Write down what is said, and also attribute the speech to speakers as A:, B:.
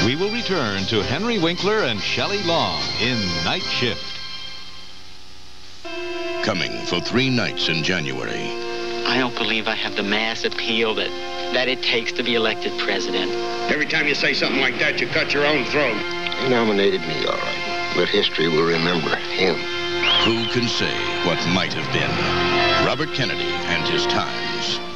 A: We will return to Henry Winkler and Shelley Long in Night Shift.
B: Coming for 3 nights in January.
C: I don't believe I have the mass appeal that it takes to be elected president.
D: Every time you say something like that, you cut your own throat.
E: He nominated me, all right. But history will remember him.
B: Who can say what might have been? Robert Kennedy and His Times.